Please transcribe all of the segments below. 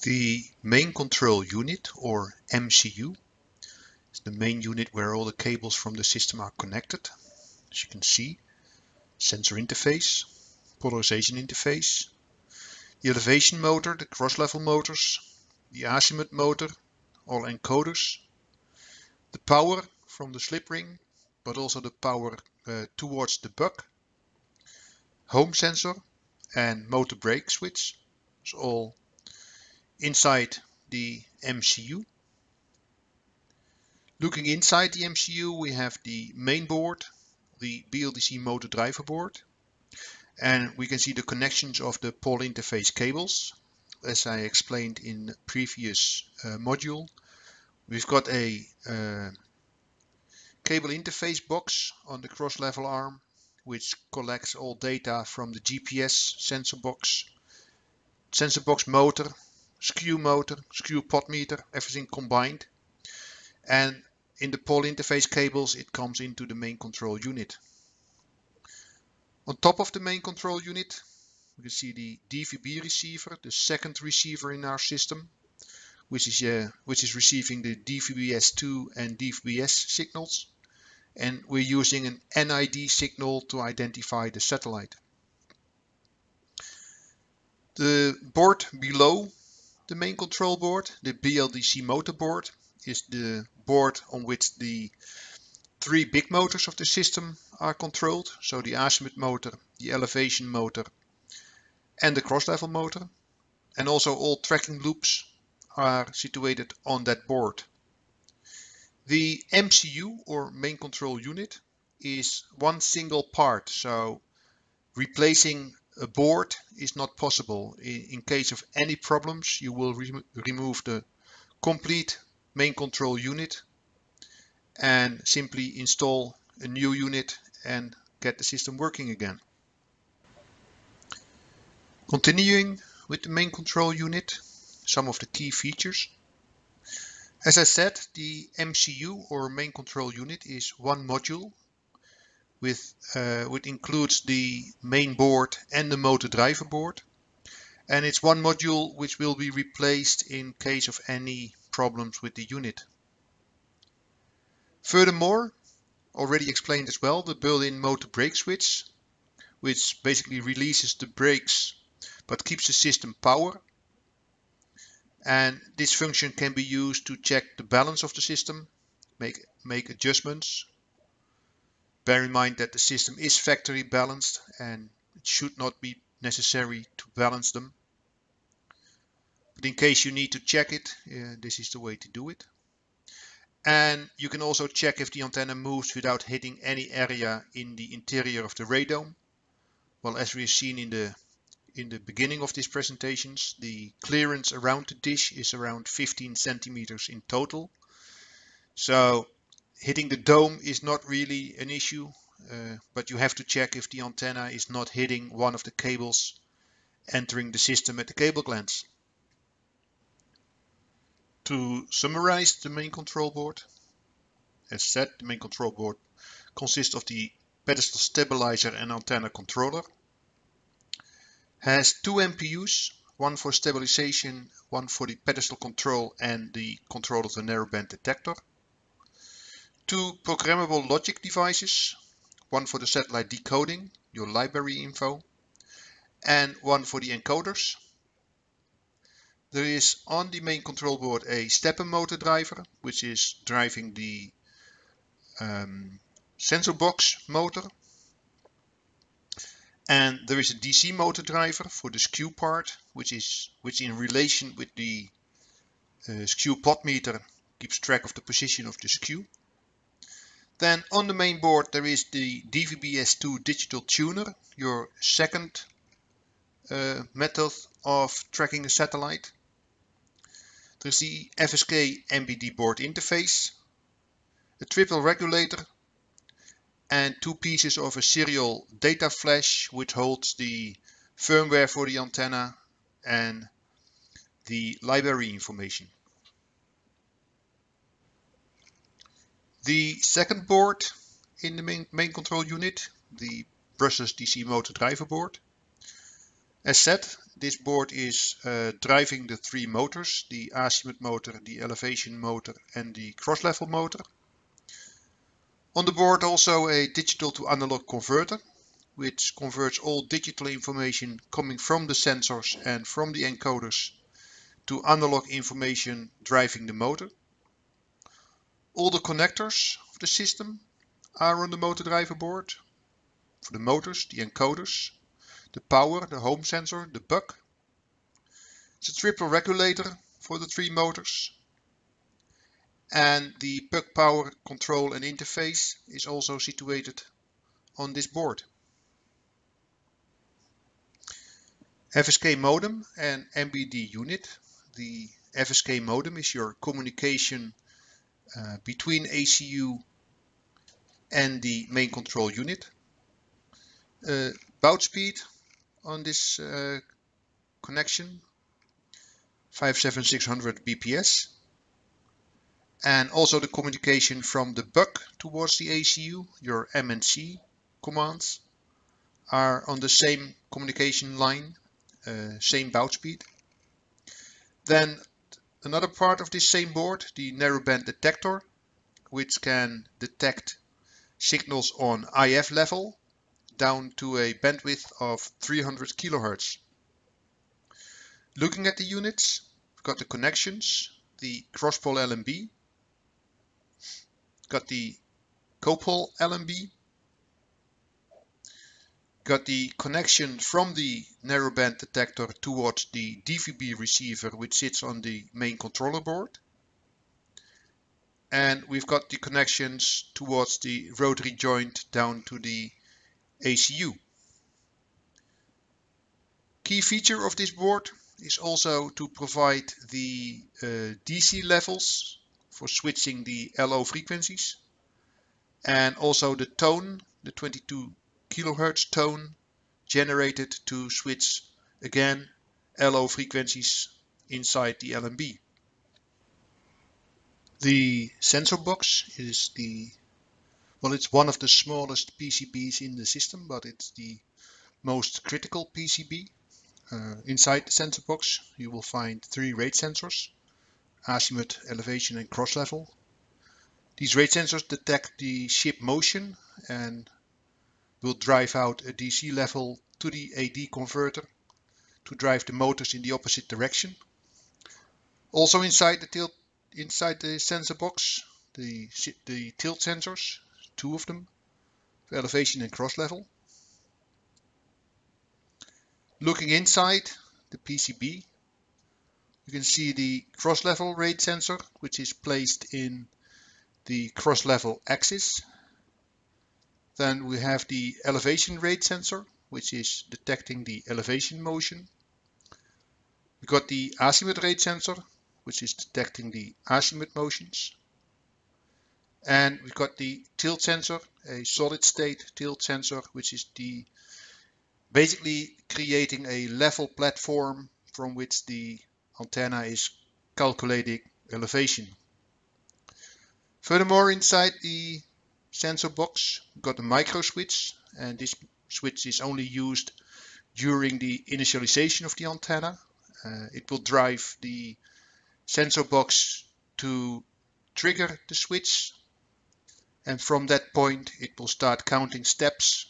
The main control unit, or MCU, is the main unit where all the cables from the system are connected. As you can see, sensor interface, polarization interface, the elevation motor, the cross-level motors, the azimuth motor, all encoders, the power from the slip ring, but also the power towards the buck, home sensor and motor brake switch. It's all inside the MCU. Looking inside the MCU, we have the main board, the BLDC motor driver board, and we can see the connections of the POL interface cables. As I explained in the previous module, we've got a cable interface box on the cross-level arm, which collects all data from the GPS sensor box motor, skew pot meter, everything combined. And in the POL interface cables, it comes into the main control unit. On top of the main control unit, we can see the DVB receiver, the second receiver in our system, which is receiving the DVB-S2 and DVB-S signals. And we're using an NID signal to identify the satellite. The board below the main control board, the BLDC motor board, is the board on which the three big motors of the system are controlled. So the azimuth motor, the elevation motor and the cross-level motor. And also all tracking loops are situated on that board. The MCU, or main control unit, is one single part, so replacing a board is not possible. In case of any problems, you will remove the complete main control unit and simply install a new unit and get the system working again. Continuing with the main control unit, some of the key features. As I said, the MCU, or main control unit, is one module which includes the main board and the motor driver board. And it's one module which will be replaced in case of any problems with the unit. Furthermore, already explained as well, the built-in motor brake switch, which basically releases the brakes but keeps the system power. And this function can be used to check the balance of the system, make adjustments. Bear in mind that the system is factory balanced and it should not be necessary to balance them. But in case you need to check it, this is the way to do it. And you can also check if the antenna moves without hitting any area in the interior of the radome. Well, as we have seen in the beginning of these presentations, the clearance around the dish is around 15 centimeters in total. So hitting the dome is not really an issue, but you have to check if the antenna is not hitting one of the cables entering the system at the cable glands. To summarize the main control board, as said, the main control board consists of the pedestal stabilizer and antenna controller. Has two MPUs, one for stabilization, one for the pedestal control and the control of the narrowband detector. Two programmable logic devices, one for the satellite decoding, your library info, and one for the encoders. There is on the main control board a stepper motor driver, which is driving the sensor box motor. And there is a DC motor driver for the skew part, which in relation with the skew pot meter keeps track of the position of the skew. Then on the main board there is the DVB-S2 digital tuner, your second method of tracking a satellite. There's the FSK MBD board interface, a triple regulator, and two pieces of a serial data flash which holds the firmware for the antenna and the library information. The second board in the main control unit, the brushless DC motor driver board, As said, this board is driving the three motors, the azimuth motor, the elevation motor and the cross-level motor. On the board also a digital to analog converter, which converts all digital information coming from the sensors and from the encoders to analog information driving the motor. All the connectors of the system are on the motor driver board. For the motors, the encoders, the power, the home sensor, the buck. It's a triple regulator for the three motors. And the puck power control and interface is also situated on this board. FSK modem and MBD unit. The FSK modem is your communication between ACU and the main control unit. Baud speed on this connection 57600 bps, and also the communication from the buck towards the ACU, your MNC commands are on the same communication line, same baud speed. Then another part of this same board, the narrowband detector, which can detect signals on IF level down to a bandwidth of 300 kHz. Looking at the units, we've got the connections, the cross-pole LNB, got the copole LNB, got the connection from the narrowband detector towards the DVB receiver, which sits on the main controller board. And we've got the connections towards the rotary joint down to the ACU. Key feature of this board is also to provide the DC levels for switching the LO frequencies, and also the tone, the 22 kHz tone generated to switch again LO frequencies inside the LNB. The sensor box is it's one of the smallest PCBs in the system, but it's the most critical PCB. Inside the sensor box you will find three rate sensors, azimuth, elevation and cross level. These rate sensors detect the ship motion and will drive out a DC level to the AD converter to drive the motors in the opposite direction. Also inside the sensor box, the tilt sensors, two of them, for elevation and cross level. Looking inside the PCB, you can see the cross-level rate sensor, which is placed in the cross-level axis. Then we have the elevation rate sensor, which is detecting the elevation motion. We got the azimuth rate sensor, which is detecting the azimuth motions. And we've got the tilt sensor, a solid state tilt sensor, which is basically creating a level platform from which the antenna is calculating elevation. Furthermore, inside the sensor box, we've got a micro switch, and this switch is only used during the initialization of the antenna. It will drive the sensor box to trigger the switch, and from that point it will start counting steps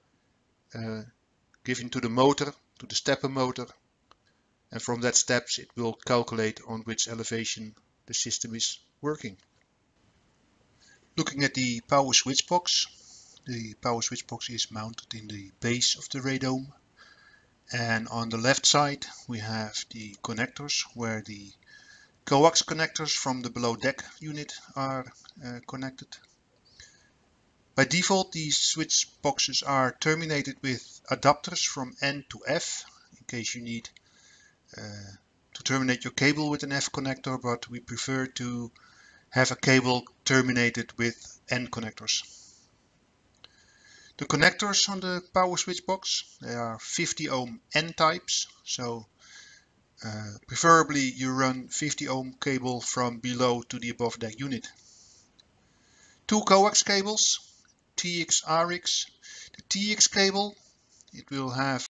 given to the motor, to the stepper motor, and from that steps it will calculate on which elevation the system is working. Looking at the power switch box, the power switch box is mounted in the base of the radome, and on the left side we have the connectors where the coax connectors from the below deck unit are connected. By default, these switch boxes are terminated with adapters from N to F in case you need to terminate your cable with an F connector, but we prefer to have a cable terminated with N connectors. The connectors on the power switch box, they are 50 ohm N types, so preferably you run 50 ohm cable from below to the above deck unit. Two coax cables, TX, RX. The TX cable, it will have